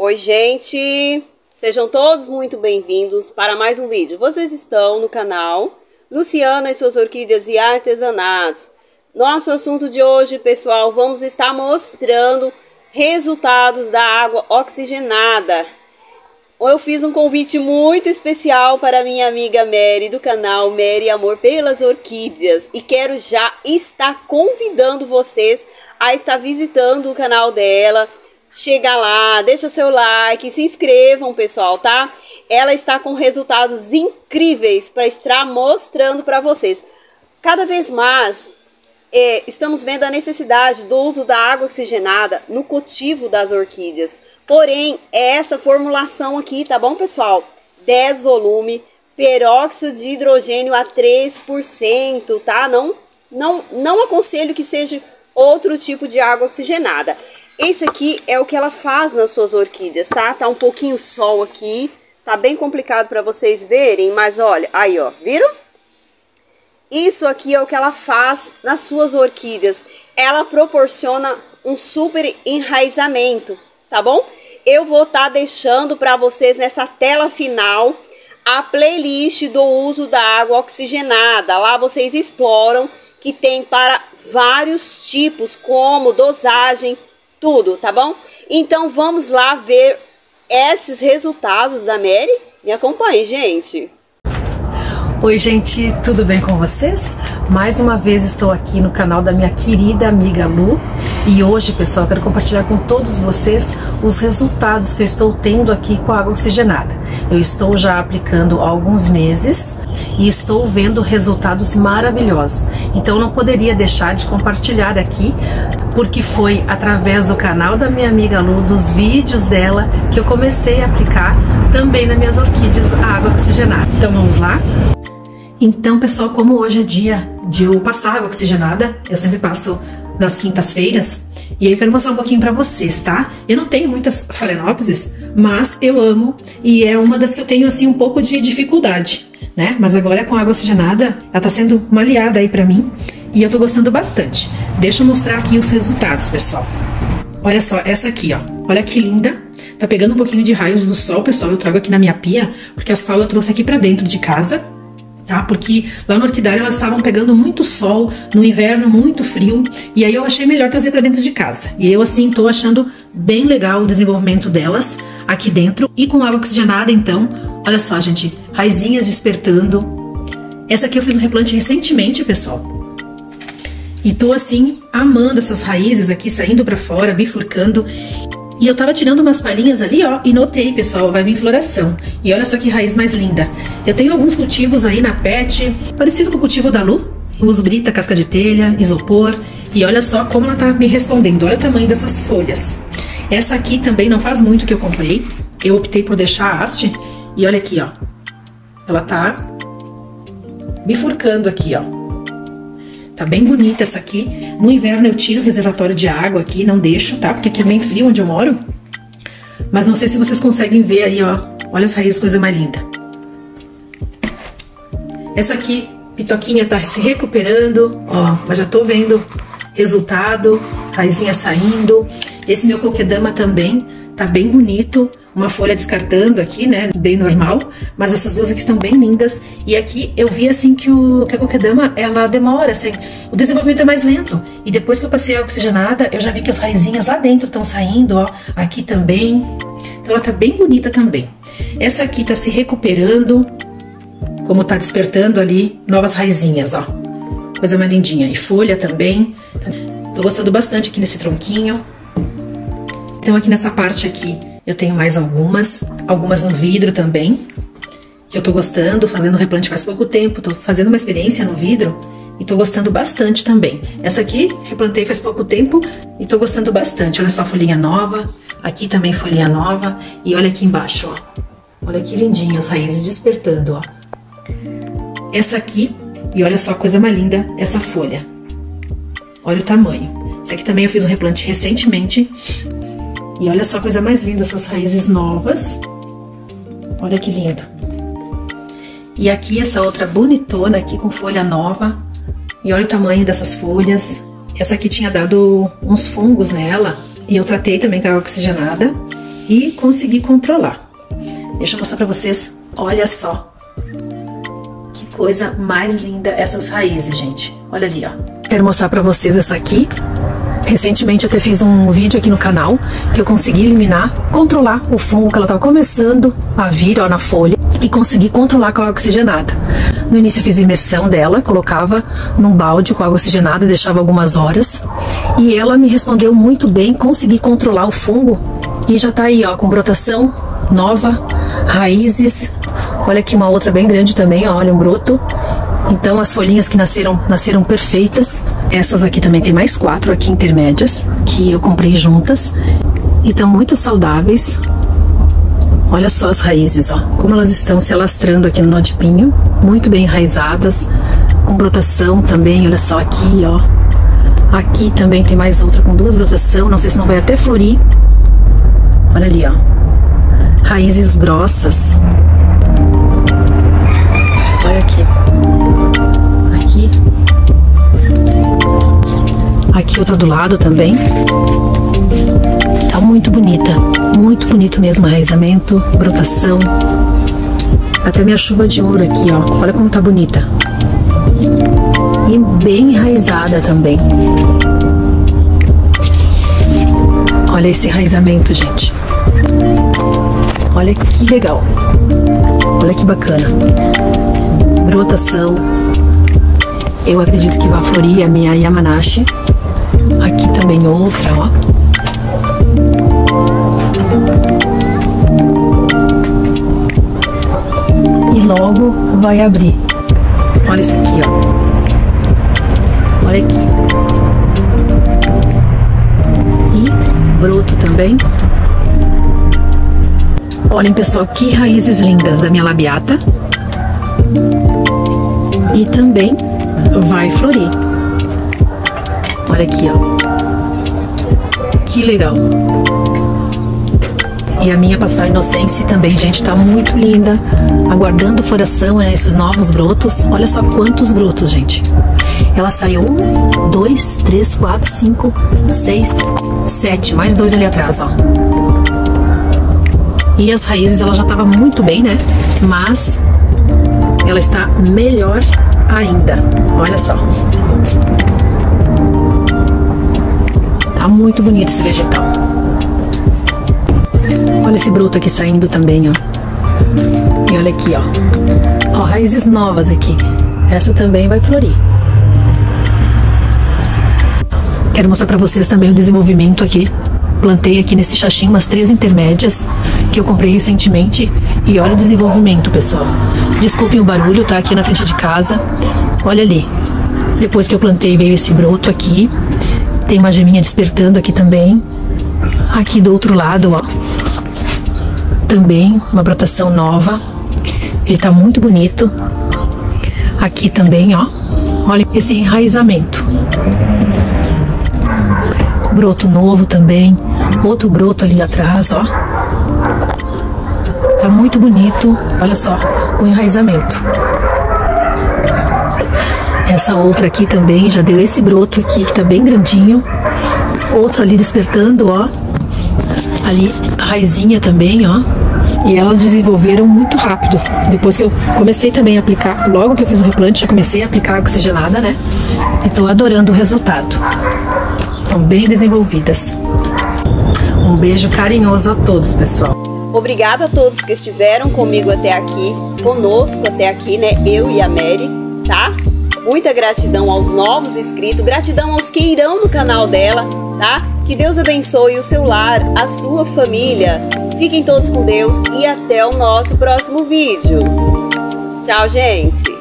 Oi, gente! Sejam todos muito bem-vindos para mais um vídeo. Vocês estão no canal Luciana e suas orquídeas e artesanatos. Nosso assunto de hoje, pessoal, vamos estar mostrando resultados da água oxigenada. Eu fiz um convite muito especial para minha amiga Mary, do canal Mary Amor pelas Orquídeas. E quero já estar convidando vocês a estar visitando o canal dela. Chega lá, deixa seu like, se inscrevam, pessoal, tá? Ela está com resultados incríveis para estar mostrando para vocês. Cada vez mais estamos vendo a necessidade do uso da água oxigenada no cultivo das orquídeas. Porém, é essa formulação aqui, tá bom, pessoal? 10 volume, peróxido de hidrogênio a 3%, tá? Não aconselho que seja outro tipo de água oxigenada. Esse aqui é o que ela faz nas suas orquídeas, tá? Tá um pouquinho sol aqui, tá bem complicado para vocês verem, mas olha, aí ó, viram? Isso aqui é o que ela faz nas suas orquídeas. Ela proporciona um super enraizamento, tá bom? Eu vou estar deixando para vocês nessa tela final a playlist do uso da água oxigenada. Lá vocês exploram que tem para vários tipos, como dosagem, tudo, tá bom? Então vamos lá ver esses resultados da Mary. Me acompanhe, gente. Oi, gente, tudo bem com vocês? Mais uma vez estou aqui no canal da minha querida amiga Lu. E hoje, pessoal, eu quero compartilhar com todos vocês os resultados que eu estou tendo aqui com a água oxigenada. Eu estou já aplicando há alguns meses e estou vendo resultados maravilhosos. Então não poderia deixar de compartilhar aqui, porque foi através do canal da minha amiga Lu, dos vídeos dela, que eu comecei a aplicar também nas minhas orquídeas a água oxigenada. Então vamos lá? Então, pessoal, como hoje é dia de eu passar água oxigenada, eu sempre passo nas quintas-feiras, e aí eu quero mostrar um pouquinho pra vocês, tá? Eu não tenho muitas phalaenopsis, mas eu amo, e é uma das que eu tenho, assim, um pouco de dificuldade, né? Mas agora com a água oxigenada, ela tá sendo uma aliada aí pra mim, e eu tô gostando bastante. Deixa eu mostrar aqui os resultados, pessoal. Olha só, essa aqui, ó. Olha que linda. Tá pegando um pouquinho de raios do sol, pessoal. Eu trago aqui na minha pia, porque as falas eu trouxe aqui pra dentro de casa, tá? Porque lá no orquidário elas estavam pegando muito sol, no inverno muito frio, e aí eu achei melhor trazer pra dentro de casa. E eu, assim, tô achando bem legal o desenvolvimento delas aqui dentro. E com água oxigenada, então, olha só, gente, raizinhas despertando. Essa aqui eu fiz um replante recentemente, pessoal. E tô, assim, amando essas raízes aqui, saindo pra fora, bifurcando. E eu tava tirando umas palhinhas ali, ó, e notei, pessoal, vai vir floração. E olha só que raiz mais linda. Eu tenho alguns cultivos aí na pet, parecido com o cultivo da Lu. Eu uso brita, casca de telha, isopor. E olha só como ela tá me respondendo. Olha o tamanho dessas folhas. Essa aqui também não faz muito que eu comprei. Eu optei por deixar a haste. E olha aqui, ó. Ela tá bifurcando aqui, ó. Tá bem bonita essa aqui. No inverno eu tiro o reservatório de água aqui, não deixo, tá? Porque aqui é bem frio onde eu moro. Mas não sei se vocês conseguem ver aí, ó. Olha as raízes, coisa mais linda. Essa aqui, pitoquinha, tá se recuperando, ó. Mas já tô vendo resultado, raizinha saindo. Esse meu coquedama também tá bem bonito. Uma folha descartando aqui, né, bem normal, mas essas duas aqui estão bem lindas. E aqui eu vi, assim, que a coquedama, ela demora, assim, o desenvolvimento é mais lento. E depois que eu passei a oxigenada, eu já vi que as raizinhas lá dentro estão saindo, ó, aqui também. Então ela tá bem bonita também. Essa aqui tá se recuperando, como tá despertando ali novas raizinhas, ó. Coisa mais lindinha. E folha também. Tô gostando bastante aqui nesse tronquinho. Então aqui nessa parte aqui, eu tenho mais algumas no vidro também, que eu tô gostando, fazendo replante faz pouco tempo, tô fazendo uma experiência no vidro e tô gostando bastante também. Essa aqui, replantei faz pouco tempo e tô gostando bastante. Olha só a folhinha nova, aqui também folhinha nova e olha aqui embaixo, ó. Olha que lindinho as raízes despertando, ó. Essa aqui, e olha só a coisa mais linda, essa folha. Olha o tamanho. Essa aqui também eu fiz um replante recentemente. E olha só a coisa mais linda, essas raízes novas. Olha que lindo. E aqui essa outra bonitona aqui com folha nova. E olha o tamanho dessas folhas. Essa aqui tinha dado uns fungos nela. E eu tratei também com água oxigenada. e consegui controlar. Deixa eu mostrar pra vocês, olha só. Que coisa mais linda essas raízes, gente. Olha ali, ó. Quero mostrar pra vocês essa aqui. Recentemente eu até fiz um vídeo aqui no canal que eu consegui eliminar, controlar o fungo que ela estava começando a vir, ó, na folha, e consegui controlar com a água oxigenada. No início eu fiz a imersão dela, colocava num balde com água oxigenada e deixava algumas horas, e ela me respondeu muito bem, consegui controlar o fungo e já tá aí, ó, com brotação nova, raízes. Olha aqui uma outra bem grande também, ó, olha um broto. Então as folhinhas que nasceram perfeitas. Essas aqui também tem mais 4 aqui intermédias, que eu comprei juntas. E estão muito saudáveis. Olha só as raízes, ó. Como elas estão se alastrando aqui no nó de pinho. Muito bem enraizadas. Com brotação também, olha só aqui, ó. Aqui também tem mais outra com 2 brotação. Não sei se não vai até florir. Olha ali, ó. Raízes grossas. Olha aqui. Aqui. Aqui outra do lado também. Tá muito bonita. Muito bonito mesmo. Arraizamento, brotação. Até minha chuva de ouro aqui, ó. Olha como tá bonita. E bem enraizada também. Olha esse enraizamento, gente. Olha que legal. Olha que bacana. Brotação. Eu acredito que vai florir a minha Yamanashi. Aqui também outra, ó. E logo vai abrir. Olha isso aqui, ó. Olha aqui. E broto também. Olhem, pessoal, que raízes lindas da minha labiata. E também vai florir. Olha aqui, ó. Que legal. E a minha Pastoral Inocência também, gente, tá muito linda. Aguardando floração nesses novos brotos. Olha só quantos brotos, gente. Ela saiu 1, 2, 3, 4, 5, 6, 7. Mais 2 ali atrás, ó. E as raízes, ela já tava muito bem, né? Mas ela está melhor ainda. Olha só. Tá muito bonito esse vegetal. Olha esse broto aqui saindo também, ó. E olha aqui, ó. Ó, raízes novas aqui. Essa também vai florir. Quero mostrar pra vocês também o desenvolvimento aqui. Plantei aqui nesse chachinho umas 3 intermédias que eu comprei recentemente. E olha o desenvolvimento, pessoal. Desculpem o barulho, tá? Aqui na frente de casa. Olha ali. Depois que eu plantei veio esse broto aqui. Tem uma geminha despertando aqui também. Aqui do outro lado, ó. Também uma brotação nova. Ele tá muito bonito. Aqui também, ó. Olha esse enraizamento. Broto novo também. Outro broto ali atrás, ó. Tá muito bonito. Olha só o enraizamento. Essa outra aqui também já deu esse broto aqui que tá bem grandinho. Outro ali despertando, ó. Ali a raizinha também, ó. E elas desenvolveram muito rápido. Depois que eu comecei também a aplicar, logo que eu fiz o replante, já comecei a aplicar água oxigenada, né? E tô adorando o resultado. Estão bem desenvolvidas. Um beijo carinhoso a todos, pessoal. Obrigada a todos que estiveram comigo até aqui, conosco até aqui, né? Eu e a Mary, tá? Muita gratidão aos novos inscritos, gratidão aos que irão no canal dela, tá? Que Deus abençoe o seu lar, a sua família. Fiquem todos com Deus e até o nosso próximo vídeo. Tchau, gente!